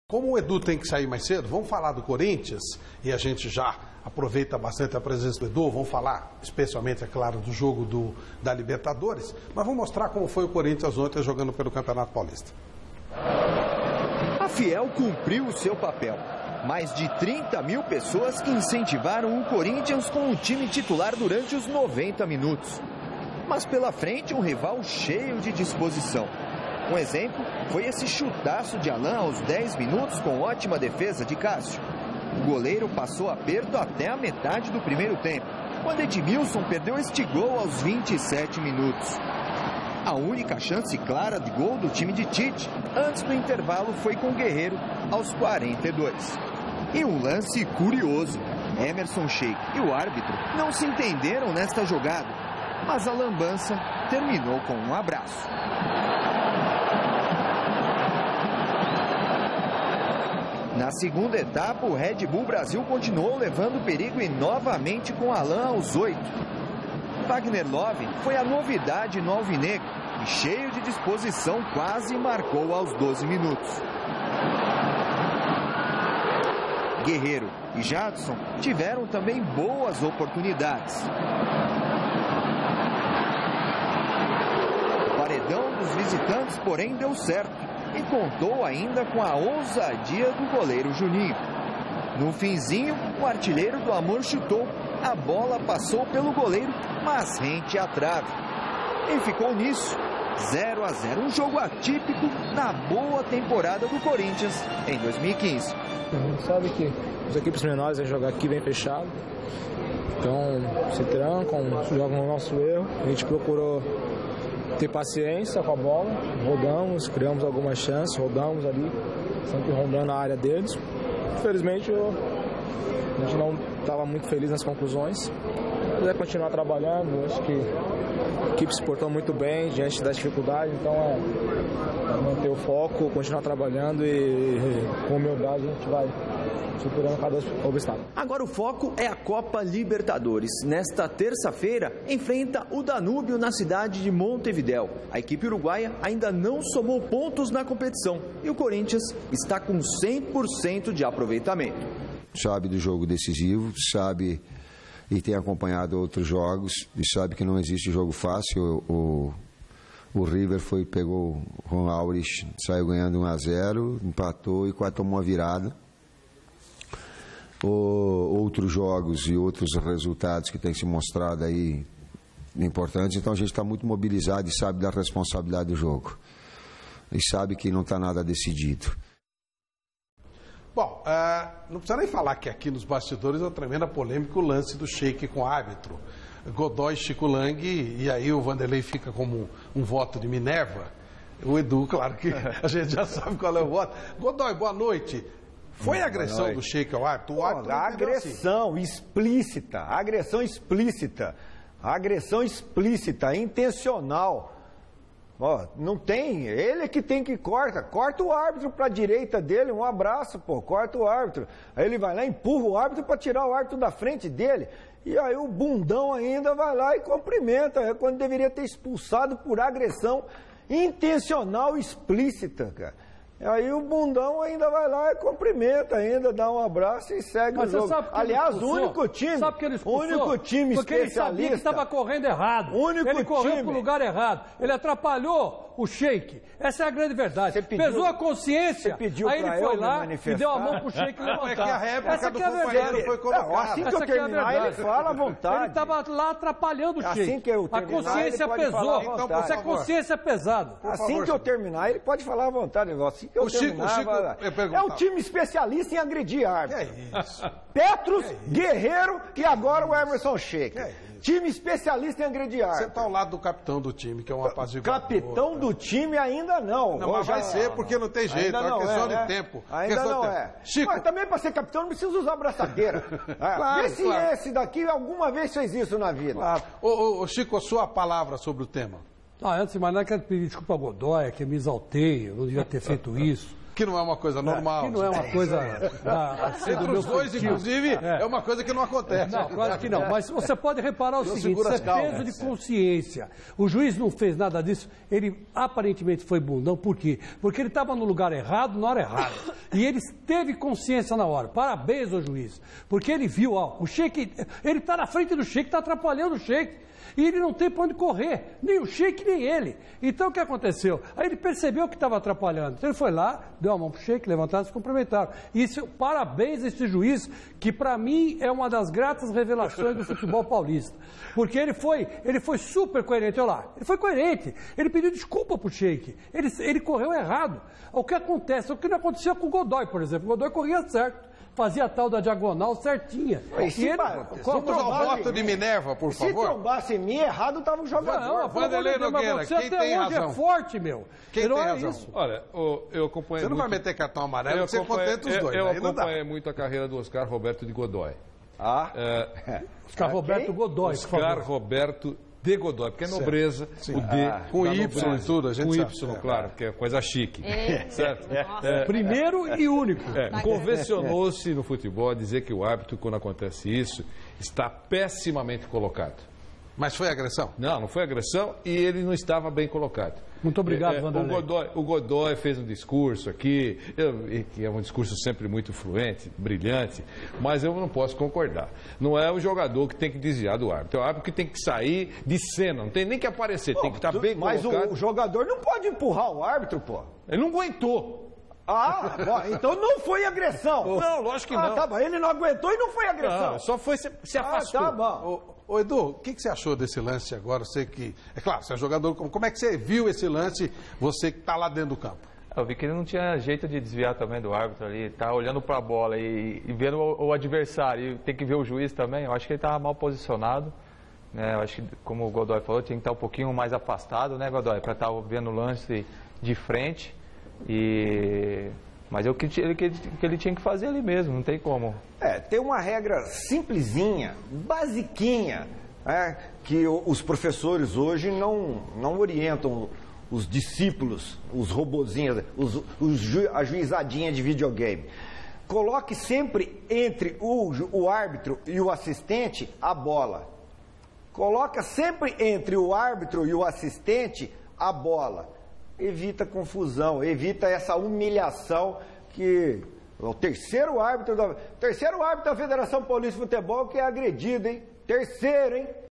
Como o Edu tem que sair mais cedo, vamos falar do Corinthians, e a gente já aproveita bastante a presença do Edu, vamos falar especialmente, é claro, do jogo da Libertadores, mas vamos mostrar como foi o Corinthians ontem jogando pelo Campeonato Paulista. A Fiel cumpriu o seu papel. Mais de 30 mil pessoas que incentivaram o Corinthians com o time titular durante os 90 minutos. Mas pela frente, um rival cheio de disposição. Um exemplo foi esse chutaço de Alain aos 10 minutos com ótima defesa de Cássio. O goleiro passou aperto até a metade do primeiro tempo, quando Edmilson perdeu este gol aos 27 minutos. A única chance clara de gol do time de Tite, antes do intervalo, foi com Guerreiro aos 42. E um lance curioso. Emerson Sheik e o árbitro não se entenderam nesta jogada, mas a lambança terminou com um abraço. Na segunda etapa, o Red Bull Brasil continuou levando perigo e novamente com Alain aos 8. Wagner Love foi a novidade no alvinegro e, cheio de disposição, quase marcou aos 12 minutos. Guerreiro e Jadson tiveram também boas oportunidades. O paredão dos visitantes, porém, deu certo. E contou ainda com a ousadia do goleiro Juninho. No finzinho, o artilheiro do Amor chutou. A bola passou pelo goleiro, mas rente à trave. E ficou nisso, 0-0. Um jogo atípico na boa temporada do Corinthians em 2015. A gente sabe que as equipes menores vão jogar aqui bem fechado. Então, se trancam, jogam o nosso erro. A gente procurou ter paciência com a bola, rodamos, criamos algumas chances, rodamos ali, sempre rondando a área deles. Infelizmente, a gente não estava muito feliz nas conclusões, mas é continuar trabalhando. Acho que a equipe se portou muito bem diante das dificuldades, então é manter o foco, continuar trabalhando e com humildade a gente vai superando cada obstáculo. Agora o foco é a Copa Libertadores. Nesta terça-feira, enfrenta o Danúbio na cidade de Montevidéu. A equipe uruguaia ainda não somou pontos na competição e o Corinthians está com 100% de aproveitamento. Sabe do jogo decisivo, sabe e tem acompanhado outros jogos e sabe que não existe jogo fácil. O River pegou o Ron Aurich, saiu ganhando 1-0, empatou e quase tomou uma virada. Outros jogos e outros resultados que têm se mostrado aí importantes, então a gente está muito mobilizado e sabe da responsabilidade do jogo e sabe que não está nada decidido. Bom, não precisa nem falar que aqui nos bastidores é uma tremenda polêmica o lance do Sheik com o árbitro Godoy, Chico Lang, e aí o Vanderlei fica como um voto de Minerva. O Edu, claro que a gente já sabe qual é o voto. Godoy, boa noite. Foi a agressão do Sheik ao árbitro? O árbitro agressão explícita, agressão explícita, intencional. Ó, não tem, ele é que tem que corta o árbitro para a direita dele, um abraço, corta o árbitro. Aí ele vai lá, empurra o árbitro para tirar o árbitro da frente dele. E aí o bundão ainda vai lá e cumprimenta, quando deveria ter expulsado por agressão intencional explícita, cara. Aí o bundão ainda vai lá e cumprimenta, ainda dá um abraço e segue o jogo. Aliás, o único time, porque ele sabia que estava correndo errado. Ele correu para o lugar errado. Ele atrapalhou o Sheik. Essa é a grande verdade. Pesou a consciência, aí ele foi lá e deu a mão para o Sheik levantar. É que a réplica do companheiro foi colocada. Assim que eu terminar, ele fala à vontade. Ele estava lá atrapalhando o Sheik. A consciência pesou. Essa consciência é pesada. Assim que eu terminar, ele pode falar à vontade. Assim que eu terminar, é o time especialista em agredir árbitro. É isso. Petros, Guerreiro e agora o Emerson Sheik. Time especialista em agredir árbitro. Você está ao lado do capitão do time, que é um apaziguador. Capitão do time ainda não. Não, mas vai ser porque não tem jeito, é uma questão de tempo. Ainda não é. Chico. Mas também para ser capitão não precisa usar braçadeira. Claro, Vê se esse daqui alguma vez fez isso na vida. Claro. Ô, Chico, a sua palavra sobre o tema. Antes de mais nada, quero pedir desculpa a Godoy, que me exaltei, eu não devia ter feito isso. Que não é uma coisa normal. Que não é uma coisa... Entre os dois, inclusive, é uma coisa que não acontece. Não, claro que não. Mas você pode reparar o seguinte, isso é peso de consciência. O juiz não fez nada disso, ele aparentemente foi bundão. Por quê? Porque ele estava no lugar errado, na hora errada. E ele teve consciência na hora. Parabéns ao juiz. Porque ele viu, ó, o Sheik, ele está na frente do Sheik, está atrapalhando o Sheik. E ele não tem para onde correr, nem o Sheik, nem ele. Então o que aconteceu? Aí ele percebeu que estava atrapalhando. Então ele foi lá, deu a mão para o Sheik, levantaram e se cumprimentaram. Isso, parabéns a esse juiz, que para mim é uma das gratas revelações do futebol paulista. Porque ele foi super coerente, olha lá. Ele foi coerente. Ele pediu desculpa para o Sheik. Ele correu errado. O que acontece? O que não aconteceu com o Godoy, por exemplo. O Godoy corria certo. Fazia a tal da diagonal certinha. Vamos ao voto de Minerva, por favor. Se trombasse em mim, errado estava o jogador. Não, Vanderlei Nogueira, quem tem razão? Você é forte, meu. Quem tem razão? Olha, eu acompanhei. Você não vai meter cartão amarelo, você contenta os dois. Eu acompanhei muito a carreira do Oscar Roberto de Godoy. Oscar Roberto Godoy, por favor. Oscar Roberto de Godoy, porque é nobreza, o D. Com Y e tudo, a gente com sabe. Y, claro, porque é coisa chique. Certo? Primeiro e único. Convencionou-se no futebol a dizer que o árbitro, quando acontece isso, está pessimamente colocado. Mas foi agressão? Não foi agressão e ele não estava bem colocado. Muito obrigado, Vanderlei. O Godoy fez um discurso aqui, que é um discurso sempre muito fluente, brilhante, mas eu não posso concordar. Não é o jogador que tem que desviar do árbitro, é o árbitro que tem que sair de cena, não tem nem que aparecer, tem que estar bem colocado. Mas o jogador não pode empurrar o árbitro, pô. Ele não aguentou. Então não foi agressão. Não, lógico que não. Tá bom, ele não aguentou e não foi agressão. Não, só foi se afastou. Tá bom. Ô Edu, o que você achou desse lance agora? Você que, é claro, você é jogador, como é que você viu esse lance, você que está lá dentro do campo? Eu vi que ele não tinha jeito de desviar também do árbitro ali, tá olhando para a bola e vendo o adversário, e tem que ver o juiz também. Eu acho que ele estava mal posicionado, né? Eu acho que, como o Godoy falou, tinha que estar um pouquinho mais afastado, né, Godoy, para estar vendo o lance de frente. Mas é o que ele tinha que fazer ali mesmo, não tem como. Tem uma regra simplesinha, basiquinha, que os professores hoje não orientam os discípulos, os robozinhos, a juizadinha de videogame. Coloque sempre entre o árbitro e o assistente a bola. Coloca sempre entre o árbitro e o assistente a bola. Evita confusão, evita essa humilhação que o terceiro árbitro da Federação Paulista de Futebol que é agredido, hein? Terceiro, hein?